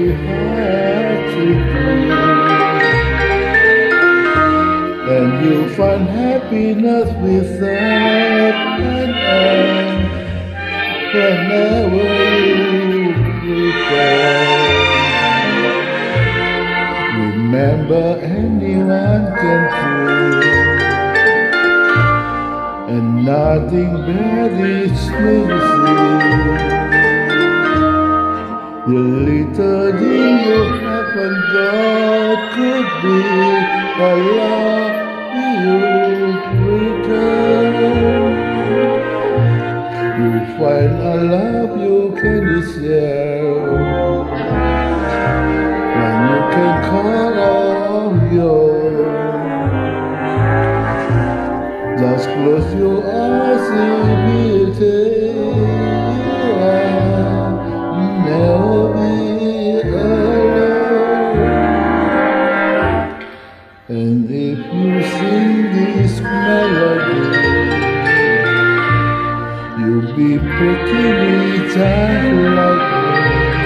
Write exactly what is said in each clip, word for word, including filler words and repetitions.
very hard to do, and you'll find happiness without an end whenever you pretend. Remember, anyone can fool, and nothing bad is missing. The little thing you haven't got could be the love you return. You find a love you can share, when you can call on yours. Just close your eyes and be never be alone. And if you sing this melody, you'll be pretty just like me.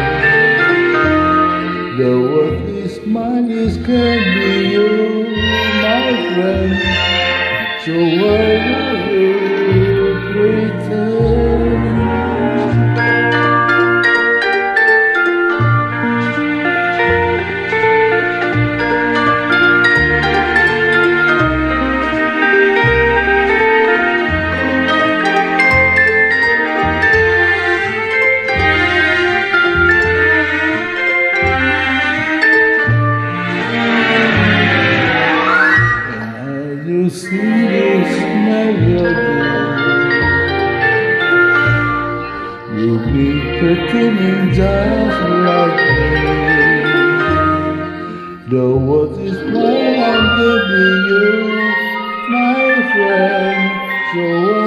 The world is mine, is can be you, my friend. So why do you pretend? You see this melody, you'll be pretending just like me. The world is mine, I'm giving you, my friend. So